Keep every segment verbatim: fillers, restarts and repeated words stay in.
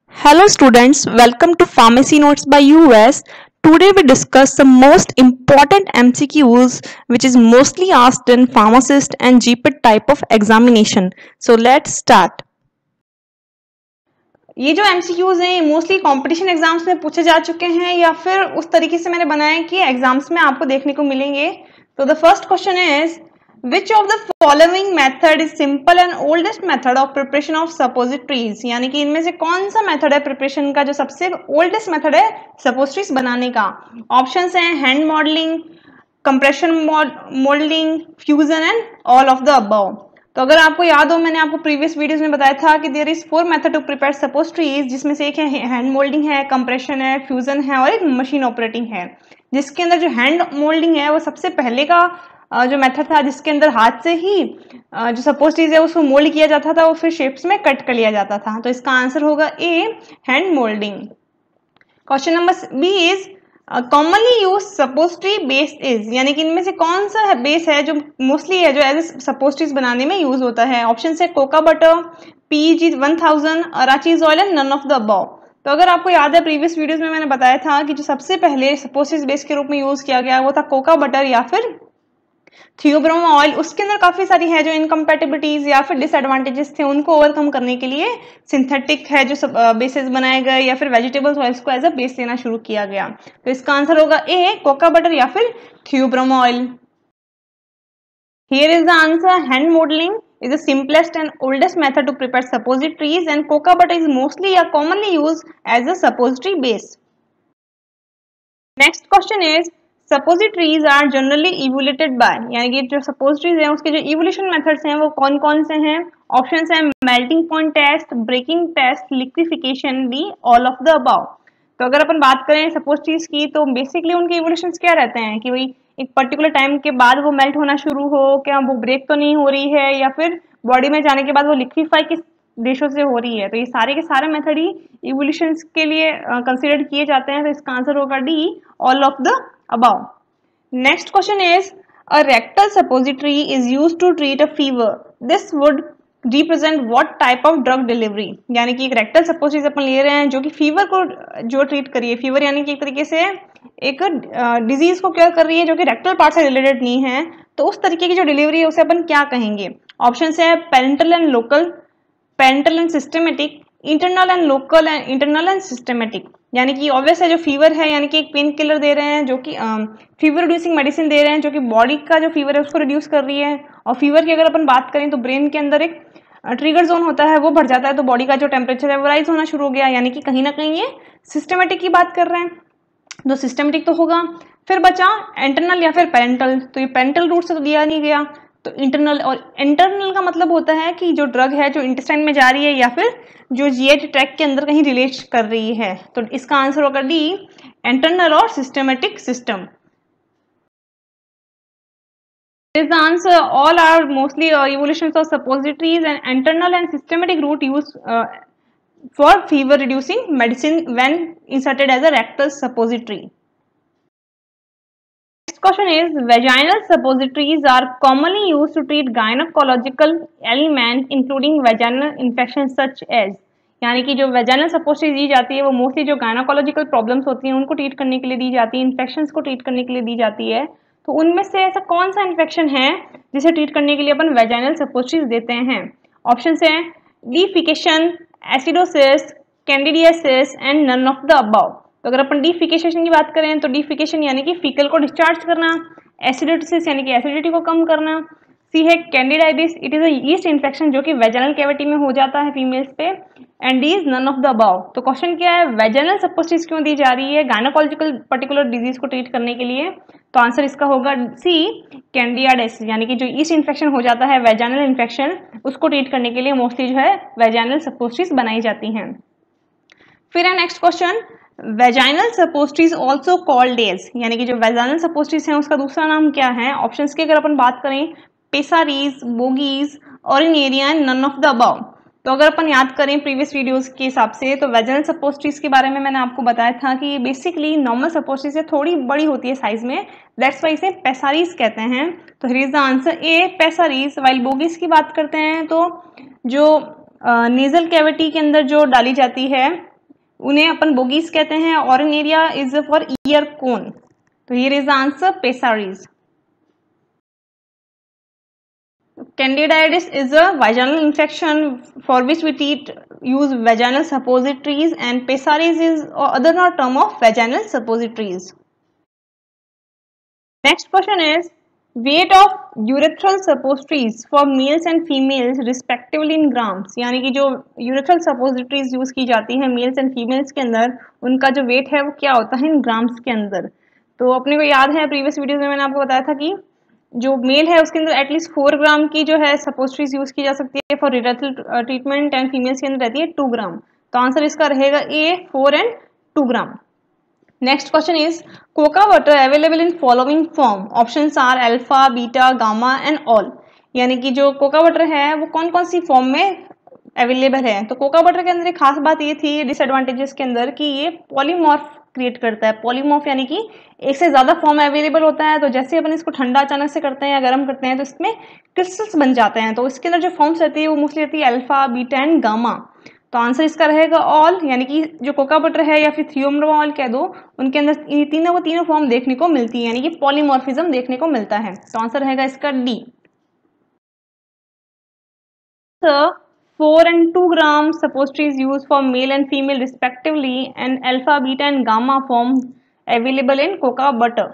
Hello students, welcome to Pharmacy Notes by U S. Today we discuss the most important M C Qs which is mostly asked in pharmacist and G P E T type of examination. So let's start. ये जो MCQs हैं mostly competition exams में पूछे जा चुके हैं या फिर उस तरीके से मैंने बनाया कि एग्जाम्स में आपको देखने को मिलेंगे। तो the first question is which of the following method is simple and oldest method of preparation of suppositories, यानी कि इनमें से कौन सा मेथड है प्रिपरेशन का जो सबसे ओल्डेस्ट मेथड है सपोजिटरीज बनाने का। ऑप्शंस हैं hand modelling, compression moulding, fusion and all of the above. तो अगर आपको याद हो, मैंने आपको प्रीवियस वीडियोस में बताया था कि there is four method to prepare suppositories, जिसमें से एक है हैंड मोल्डिंग है, कंप्रेशन है, फ्यूजन है और एक मशीन ऑपरेटिंग है। जिसके अंदर जो हैंड मोल्डिंग है वो सबसे पहले का जो मेथड था, जिसके अंदर हाथ से ही जो सपोजिटरीज है उसको मोल्ड किया जाता था, वो फिर शेप्स में कट कर लिया जाता था। तो इसका आंसर होगा A, hand moulding. Question number B is commonly use suppository base is, यानी कि इनमें से कौन सा बेस है जो मोस्टली है जो एज ए सपोजिटरीज बनाने में यूज होता है। ऑप्शन है cocoa butter, PEG one thousand, arachis oil and none of the above. तो अगर आपको याद है प्रीवियस वीडियोस में मैंने बताया था कि जो सबसे पहले सपोजिटरीज बेस के रूप में यूज किया गया वो था कोका बटर या फिर थियोब्रोमो ऑयल। उसके अंदर काफी सारी है जो इनकम्पैटिबिलिटीज या फिर डिसएडवांटेजेस थे, उनको ओवरकम करने के लिए सिंथेटिक है जो बेसेस बनाए गए या फिर वेजिटेबल्स ऑयल्स को एज अ बेस लेना शुरू किया गया। तो इसका आंसर होगा ए, कोका बटर या फिर theobroma oil. Here is the answer. Hand modeling is the simplest and oldest method to prepare suppositories, and coca butter is mostly or commonly used as a suppository base. Next question is suppositories are generally evaluated by, यानी कि जो suppositories हैं उसके जो evolution methods हैं वो कौन कौन से हैं। ऑप्शंस हैं melting point test, breaking test, liquefaction, D all of the above. तो अगर अपन बात करें सपोजिटरीज की तो बेसिकली उनके इवोल्यूशन क्या रहते हैं कि भाई एक पर्टिकुलर टाइम के बाद वो मेल्ट होना शुरू हो, क्या वो ब्रेक तो नहीं हो रही है, या फिर बॉडी में जाने के बाद वो लिक्विफाई किस देशों से हो रही है। तो ये सारे के सारे मेथड ही इवोल्यूशन के लिए कंसिडर uh, किए जाते हैं। तो इसका आंसर होगा D, all of the above. Next question is a rectal suppository is used to treat a fever. This would represent what type of drug delivery, यानी कि एक रेक्टल सपोजिटरीज अपन ले रहे हैं जो कि फीवर को जो ट्रीट करिए, फीवर यानी कि एक तरीके से एक डिजीज को क्योर कर रही है जो कि रेक्टल पार्ट से रिलेटेड नहीं है, तो उस तरीके की जो डिलीवरी है उसे अपन क्या कहेंगे। ऑप्शन है parental and local, parental and systematic, internal and local and internal and systematic. यानी कि ऑब्वियस है जो फीवर है यानी कि एक पेन किलर दे रहे हैं जो कि फीवर रिड्यूसिंग मेडिसिन दे रहे हैं जो कि बॉडी का जो फीवर है उसको रिड्यूस कर रही है। और फीवर की अगर अपन बात करें तो ब्रेन के अंदर एक ट्रिगर जोन होता है, वो बढ़ जाता है तो बॉडी का जो टेम्परेचर है वो राइज होना शुरू हो गया, यानी कि कहीं ना कहीं ये सिस्टमेटिक की बात कर रहे हैं। तो सिस्टमेटिक तो होगा। फिर बचा इंटरनल या फिर पेरेंटल, तो ये पेरेंटल रूट से तो दिया नहीं गया, तो इंटरनल। और इंटरनल का मतलब होता है कि जो ड्रग है जो इंटेस्टाइन में जा रही है या फिर जो जीआई ट्रैक्ट के अंदर कहीं रिलेट कर रही है। तो इसका आंसर होगा डी, इंटरनल और systematic system. Is the answer. All are mostly uh, evolutions of suppositories and internal and systematic route used uh, for fever reducing medicine when inserted as a rectal suppository. Next question is vaginal suppositories are commonly used to treat gynecological ailments including vaginal infections such as, यानी कि जो vaginal suppository दी जाती है वो mostly जो gynaecological problems होती हैं उनको ट्रीट करने के लिए दी जाती है, इन्फेक्शंस को ट्रीट करने के लिए दी जाती है। तो उनमें से ऐसा कौन सा इन्फेक्शन है जिसे ट्रीट करने के लिए अपन वेजाइनल सपोजिटरीज देते हैं। ऑप्शन है defecation, acidosis, candidiasis and none of the above. तो अगर अपन डीफिकेशन की बात करें तो डीफिकेशन यानी कि फीकल को डिस्चार्ज करना, एसिडोसिस यानी कि एसिडिटी को कम करना, सी है candidiasis, it is a yeast infection जो कि वेजाइनल कैविटी में हो जाता है फीमेल्स पे, and D is none of the above. तो क्वेश्चन क्या है, वेजाइनल सपोजिटरीज क्यों दी जा रही है गायनाकोलॉजिकल पर्टिकुलर डिजीज को ट्रीट करने के लिए। तो आंसर इसका होगा सी, कैंडिडाइटिस, यानी कि जो यीस्ट इन्फेक्शन हो जाता है वेजाइनल इन्फेक्शन, उसको ट्रीट करने के लिए मोस्टली जो है वेजाइनल सपोजिटरीज बनाई जाती हैं। फिर है next question, vaginal suppositories also called as, यानी कि जो वेजाइनल सपोजिटरीज हैं उसका दूसरा नाम क्या है। ऑप्शंस की अगर अपन बात करें pessaries, bougies, aurinaria and none of the above. तो अगर अपन याद करें प्रीवियस वीडियोस के हिसाब से तो वेजाइनल सपोजिटरीज के बारे में मैंने आपको बताया था कि ये बेसिकली नॉर्मल सपोजिटरी से थोड़ी बड़ी होती है साइज में, दैट्स वाई इसे पेसारीज कहते हैं। तो here is the answer A, pessaries. While bougies की बात करते हैं तो जो नेजल कैविटी के अंदर जो डाली जाती है उन्हें अपन बोगीज कहते हैं। Aurinaria is for ear cone. तो here is the answer pessaries. Candidiasis is a vaginal infection for which we treat, use vaginal suppositories, and pessaries is other term of vaginal suppositories. Next question is weight of urethral suppositories for males and females respectively in grams। यानी कि जो urethral suppositories use की जाती है mails and females के अंदर, उनका जो वेट है वो क्या होता है इन ग्राम्स के अंदर। तो अपने को याद है प्रीवियस वीडियोस में मैंने आपको बताया था कि जो मेल है उसके अंदर एटलीस्ट फोर ग्राम की जो है सपोजिटरीज यूज की जा सकती है for urethral treatment, and females के अंदर रहती है टू ग्राम। तो आंसर इसका रहेगा A, four and two gram. Next question is cocoa water available in following form. Options are alpha, beta, gamma and all. यानी कि जो कोका वाटर है वो कौन कौन सी फॉर्म में अवेलेबल है। तो कोका वाटर के अंदर एक खास बात ये थी डिसएडवांटेजेस के अंदर कि ये पॉलीमॉर्फ क्रिएट करता है। पॉलीमॉर्फ यानी कि एक से ज्यादा फॉर्म अवेलेबल होता है। तो जैसे अपन इसको ठंडा अचानक से करते हैं या गर्म करते हैं तो इसमें क्रिस्टल्स बन जाते हैं। तो इसके अंदर जो फॉर्म्स रहती है वो मोस्टली रहती है अल्फा, बीटा एंड गामा। तो आंसर इसका रहेगा ऑल। यानी कि जो कोका बटर है या फिर थियोब्रोमा ऑयल कह दो, उनके अंदर ये तीनों को तीनों फॉर्म देखने को मिलती है, यानी कि पॉलीमॉर्फिज्म देखने को मिलता है। तो आंसर रहेगा इसका D. four and two gram suppositories used for male and female respectively, and alpha, beta and gamma form available in coca butter.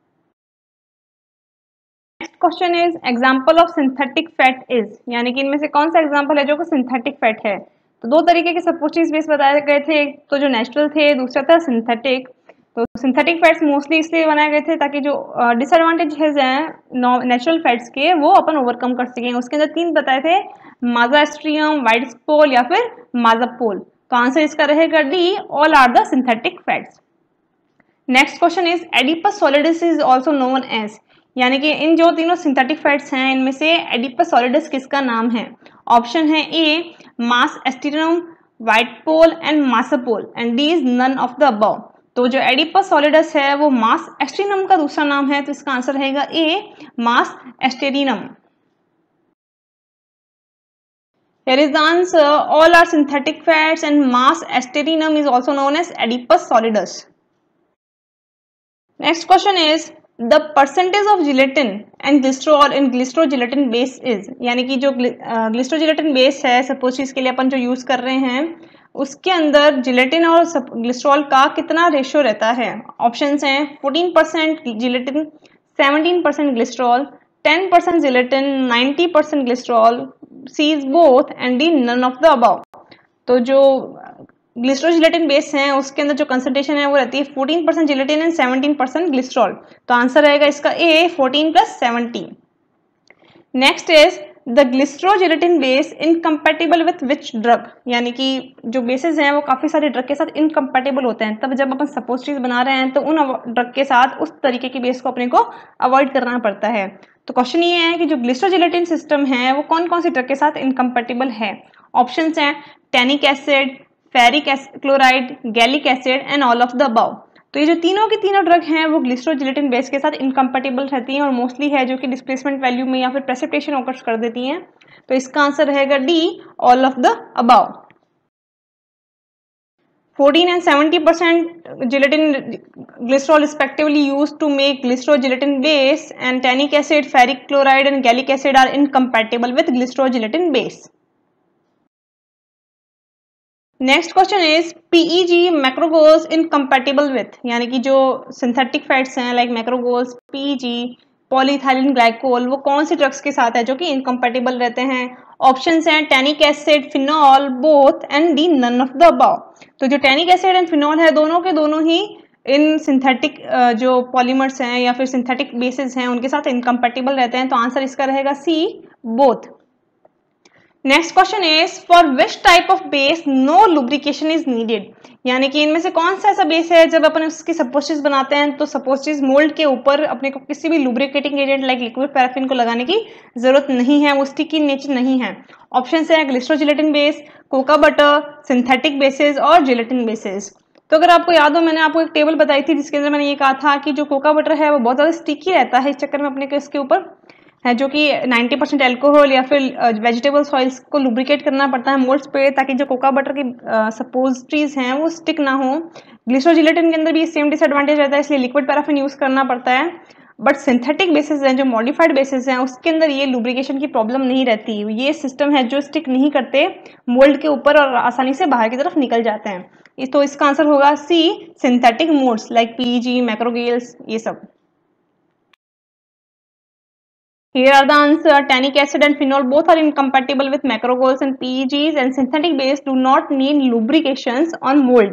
Next question is example of synthetic fat is, यानी कि इनमें से कौन सा example है जो कि synthetic fat है। तो दो तरीके के सपोजिटरीज बेस बताए गए थे, एक तो जो नेचुरल थे, दूसरा था सिंथेटिक। तो सिंथेटिक फैट्स मोस्टली इसलिए बनाए गए थे ताकि जो डिसएडवांटेजेस हैं नेचुरल फैट्स के वो अपन ओवरकम कर सकें। उसके अंदर तीन बताए थे, माजास्ट्रियम, वाइट स्पोल या फिर माजापोल। तो आंसर इसका रहेगा D, all are the synthetic fats. Next question is adeps solidus is also known as, यानी कि इन जो तीनों सिंथेटिक फैट्स हैं इनमें से एडिपस सॉलिडस किसका नाम है। ऑप्शन है A massa estarinum, witepsol and massupol, and D is none of the above. तो जो एडिपस सॉलिडस है वो मास एस्टिरम का दूसरा नाम है, तो इसका आंसर रहेगा ए मास एस्टेरिनम। Here is the answer, all are synthetic fats and mass asterinum is also known as adipose solidus. Next question is the percentage of gelatin and glycerol in glycerogelatin base is, यानी कि जो glycerogelatin base है suppose इसके लिए अपन जो use कर रहे हैं उसके अंदर जिलेटिन और ग्लिसरॉल का कितना रेशियो रहता है। ऑप्शंस हैं fourteen percent gelatin, seventeen percent glycerol, ten percent gelatin, ninety percent glycerol, C is both and D none of the above. तो जो ग्लिसरोजिलेटिन बेस है उसके अंदर जो कंसंट्रेशन है वो रहती है fourteen percent gelatin and seventeen percent glycerol. तो आंसर रहेगा इसका A, fourteen plus seventeen. Next is the glycerogelatin base incompatible with which drug, यानी कि जो बेसेस हैं वो काफी सारे ड्रग के साथ इनकम्पैटिबल होते हैं। तब जब अपन सपोजिटरीज बना रहे हैं तो उन ड्रग के साथ उस तरीके की बेस को अपने को अवॉइड करना पड़ता है। तो क्वेश्चन ये है कि जो ग्लिसरोजिलेटिन सिस्टम है वो कौन कौन सी ड्रग के साथ इनकम्पैटिबल है। ऑप्शंस हैं tannic acid, ferric chloride, gallic acid and all of the above. तो ये जो तीनों की तीनों ड्रग हैं वो ग्लिसरोजिलेटिन बेस के साथ इनकम्पैटिबल रहती हैं और मोस्टली है जो कि डिस्प्लेसमेंट वैल्यू में या फिर प्रेसिपिटेशन ऑकर्स कर देती हैं। तो इसका आंसर रहेगा D, all of the above. Fourteen and seventy percent gelatin glycerol respectively used to make glycerogelatin base, and tannic acid, ferric chloride and gallic acid are incompatible with glycerogelatin base. Next question is PEG macrogols incompatible with, यानी कि जो synthetic fats हैं like macrogols, PEG, polyethylene glycol, वो कौन सी drugs के साथ है जो कि इनकम्पैटिबल रहते हैं। ऑप्शंस हैं tannic acid, phenol, both and D none of the above. तो जो टैनिक एसिड एंड फिनॉल है दोनों के दोनों ही इन सिंथेटिक जो पॉलीमर्स हैं या फिर सिंथेटिक बेसिस हैं उनके साथ इनकम्पैटिबल रहते हैं। तो आंसर इसका रहेगा C, both. Next question is for which type of base no lubrication is needed, यानी कि इनमें से कौन सा ऐसा बेस है जब अपन उसकी सपोजिटरीज बनाते हैं तो सपोजिटरीज मोल्ड के ऊपर अपने को किसी भी lubricating agent like liquid paraffin को लगाने की जरूरत नहीं है, वो स्टिकी नेचर नहीं है। ऑप्शन है glycerogelatin base, cocoa butter, synthetic bases और जिलेटिन बेसिस। तो अगर आपको याद हो मैंने आपको एक टेबल बताई थी जिसके अंदर मैंने ये कहा था कि जो कोका बटर है वो बहुत ज्यादा स्टिकी रहता है, इस चक्कर में अपने को इसके ऊपर है जो कि नब्बे परसेंट एल्कोहल या फिर वेजिटेबल ऑयल्स को लुब्रिकेट करना पड़ता है मोल्ड्स पे, ताकि जो कोका बटर की सपोजिटरीज हैं वो स्टिक ना हो। ग्लिसरोजिलेटिन के अंदर भी सेम डिसएडवांटेज रहता है, इसलिए लिक्विड पैराफिन यूज करना पड़ता है। बट सिंथेटिक बेसिस हैं, जो मॉडिफाइड बेसिस हैं, उसके अंदर ये लुब्रिकेशन की प्रॉब्लम नहीं रहती। ये सिस्टम है जो स्टिक नहीं करते मोल्ड के ऊपर और आसानी से बाहर की तरफ निकल जाते हैं। तो इसका आंसर होगा C, synthetic moulds like PEG, macrogols, ये सब। Here are the answer. Tannic acid and phenol both are incompatible with macrogols and P E Gs, and synthetic base do not need lubrications on mold.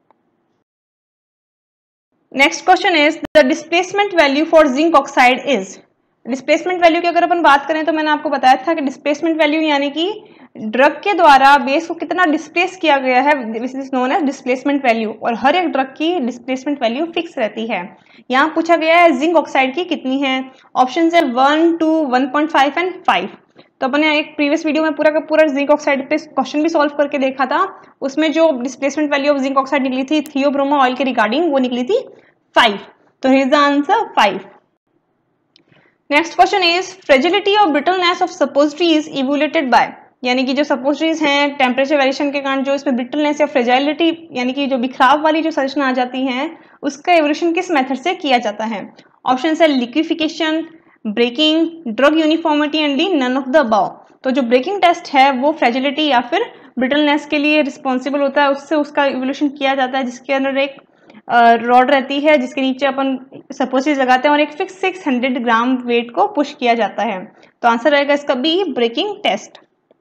Next question is the displacement value for zinc oxide is. Displacement value की अगर अपन बात करें तो मैंने आपको बताया था कि डिस्प्लेसमेंट वैल्यू यानी कि ड्रग के द्वारा बेस को कितना डिस्प्लेस किया गया है, this is known as displacement value. और हर एक ड्रग की डिस्प्लेसमेंट वैल्यू फिक्स रहती है। यहाँ पूछा गया है जिंक ऑक्साइड की कितनी है। ऑप्शन है one, two, one point five and five. तो अपन ने एक प्रीवियस वीडियो में पूरा का पूरा जिंक ऑक्साइड पे क्वेश्चन भी सॉल्व करके देखा था। उसमें जो displacement value of zinc oxide निकली थी थियोब्रोमो ऑयल के रिगार्डिंग, वो निकली थी फाइव। तो here is the answer five. Next question is fragility और brittleness of suppositories evaluated by, यानी कि जो सपोजिटरीज हैं टेम्परेचर वेरिएशन के कारण जो इसमें ब्रिटलनेस या फ्रेजाइलिटी यानी कि जो बिखराव वाली जो संरचना आ जाती हैं, उसका एवोल्यूशन किस मेथड से किया जाता है। ऑप्शन है liquefaction, breaking, drug uniformity and D none of the above. तो जो ब्रेकिंग टेस्ट है वो फ्रेजिलिटी या फिर ब्रिटलनेस के लिए रिस्पॉन्सिबल होता है, उससे उसका इवोल्यूशन किया जाता है, जिसके अंदर एक रॉड रहती है जिसके नीचे अपन सपोजिटरीज लगाते हैं और एक fix six hundred gram weight को पुश किया जाता है। तो आंसर रहेगा इसका B, breaking test.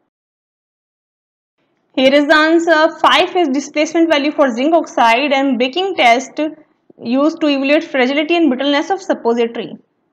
Here is the answer. five is displacement value for zinc oxide and breaking test used to evaluate fragility and brittleness of suppository.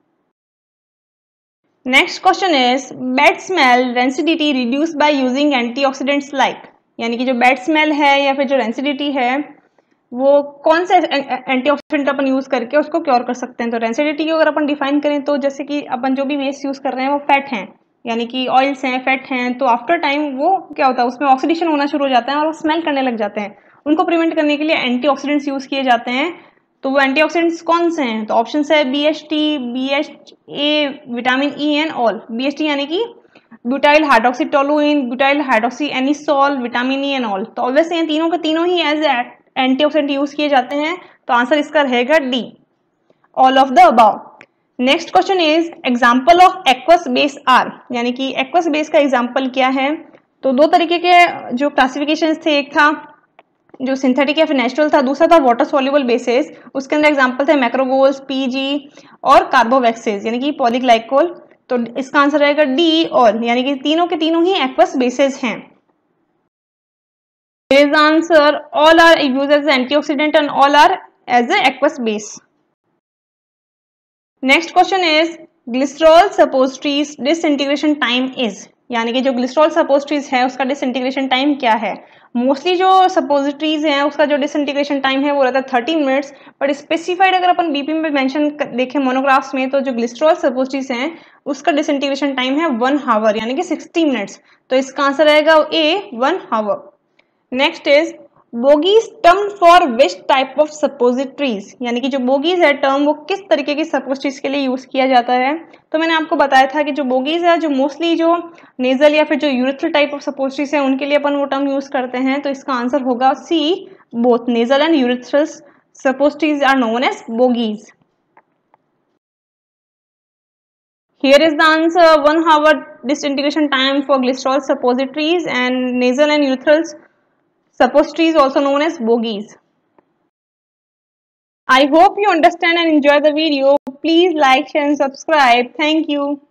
Next question is bad smell rancidity reduced by using antioxidants like, यानी कि जो bad smell है या फिर जो rancidity है वो कौन से एंटीऑक्सीडेंट अपन यूज करके उसको क्योर कर सकते हैं। तो रेंसिडिटी को अगर अपन डिफाइन करें तो जैसे कि अपन जो भी वेस्ट यूज कर रहे हैं वो फैट हैं, यानी कि ऑयल्स हैं, फैट हैं, तो आफ्टर टाइम वो क्या होता है उसमें ऑक्सीडेशन होना शुरू हो जाता है और वो स्मेल करने लग जाते हैं। उनको प्रिवेंट करने के लिए एंटीऑक्सीडेंट्स यूज किए जाते हैं। तो वो एंटीऑक्सीडेंट्स कौन से हैं। तो ऑप्शन है B H T, B H A, vitamin E and all. B H T यानी कि butyl hydroxy toluene, butyl hydroxy anisole, vitamin E and all. तो ऑब्वियसली ये तीनों के तीनों ही एज एंटीऑक्सीडेंट यूज किए जाते हैं। तो आंसर इसका रहेगा D, all of the above. Next question is example of aqueous base are, यानी कि एक्वस बेस का एग्जांपल क्या है। तो दो तरीके के जो क्लासिफिकेशंस थे, एक था जो सिंथेटिक या फिर नेचुरल था, दूसरा था वाटर सॉल्युबल बेसिस। उसके अंदर एग्जांपल थे मैक्रोगोल्स, पीजी और कार्बोवैक्सेस यानी कि पॉलीग्लाइकोल। तो इसका आंसर रहेगा डी, ऑल, यानी कि तीनों के तीनों ही एक्वस बेसिस हैं। Here is the answer. All are used as an antioxidant and all are as an aqueous base. Next question is glycerol suppositories disintegration time is, यानी कि जो ग्लिसरॉल सपोजिटरीज है उसका डिसइंटीग्रेशन टाइम क्या है। Mostly जो suppositories हैं उसका जो डिसइंटीग्रेशन टाइम है वो रहता है थर्टी मिनट्स, बट स्पेसिफाइड अगर अपन बीपी में मेंशन देखें मोनोग्राफ्स में, तो जो ग्लिसरॉल सपोजिटरीज हैं उसका डिसइंटीग्रेशन टाइम है वन हावर यानी कि सिक्सटी मिनट्स। तो इसका आंसर रहेगा A, one hour. Next is bougies term for which type of suppositories, यानी कि जो बोगीज है टर्म वो किस तरीके की सपोजिटरीज के लिए यूज किया जाता है। तो मैंने आपको बताया था कि जो बोगीज है जो मोस्टली जो नेजल या फिर जो यूरिथ्रल टाइप ऑफ सपोजिटरीज है उनके लिए अपन वो टर्म यूज करते हैं। तो इसका आंसर होगा C, both nasal and urethral suppositories are known as bougies. Here is the answer, one hour disintegration time for glycerol suppositories and nasal and urethral suppositories also known as bogies. I hope you understand and enjoy the video. Please like, share and subscribe. Thank you.